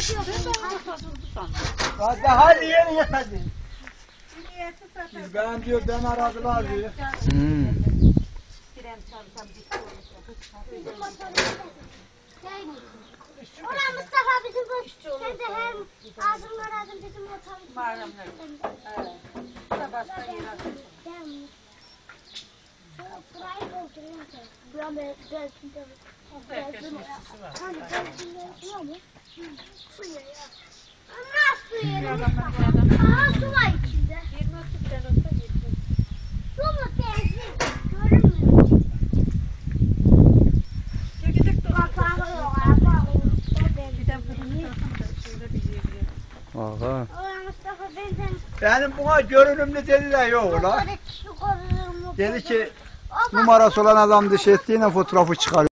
Daha yeni yetmedi. Ben diyor ben aradılar diyor. Ulan Mustafa bizim bu sen de hem ağzın aradın bizim otobüs. Mağaramlar. Evet. Başka yer açalım. Burayı dolduruyorum sen. Buram benzin de. Benzin var. Hani benzin var mı? Su ya. Ama su yeri. Aha su var içinde. 20 tane olsa yeter. Su mu benzin? Görünmüyor. Kapağı yok. Bir de fırını şöyle bir yiyebilirim. Aha. Ulan Mustafa benzin. Benim buna görünümlü deliler yok ulan. Dedi ki numarası olan adam dış ettiğine fotoğrafı çıkarıyor.